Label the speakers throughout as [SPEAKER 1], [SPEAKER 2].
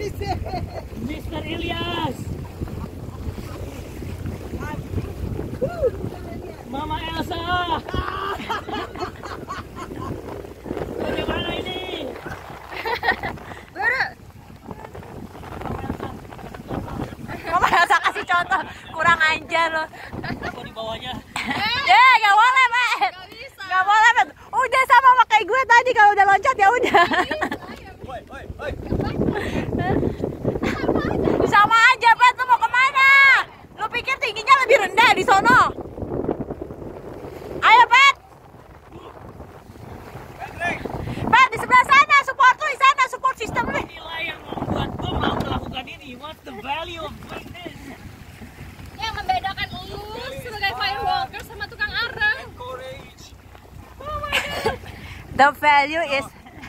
[SPEAKER 1] Mr. Ilyas. Mama Elsa. Bagaimana ini?
[SPEAKER 2] Mama Elsa kasih contoh, kurang ajar loh.
[SPEAKER 1] Apa di bawahnya?
[SPEAKER 2] Gak boleh, Matt. Gak boleh, Matt. Udah sama kayak gue tadi, kalau udah loncat ya udah. Sama aja, Pat. Lu mau kemana? Lu pikir tingginya lebih rendah di sono? Ayo, Pat. Pat, di sebelah sana. Support lu di sana. Support system lu.
[SPEAKER 1] Inilah yang membuat gue mau melakukan ini. What's the value of doing this?
[SPEAKER 3] Yang membedakan lu sebagai firewalker sama tukang arang. Oh my god.
[SPEAKER 2] The value is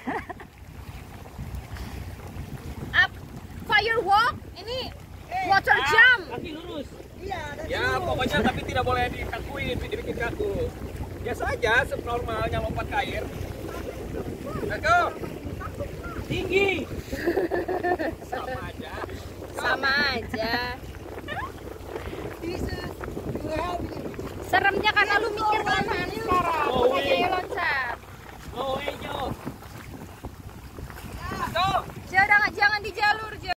[SPEAKER 3] Firewalk ini water jump.
[SPEAKER 1] Kaki lurus.
[SPEAKER 4] Ya pokoknya tapi tidak boleh dikakuin, dibikin kaku. Biasa aja, senormalnya lompat ke air. Let's go.
[SPEAKER 1] Tinggi.